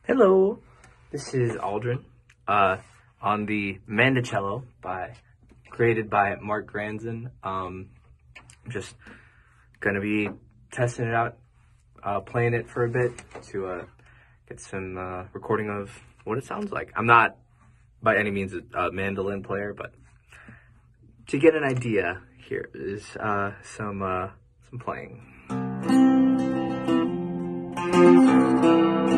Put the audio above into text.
Hello, this is Aldren on the Mandocello created by Mark Granzin. Just gonna be testing it out, playing it for a bit to get some recording of what it sounds like. I'm not by any means a mandolin player, but to get an idea, here is some playing.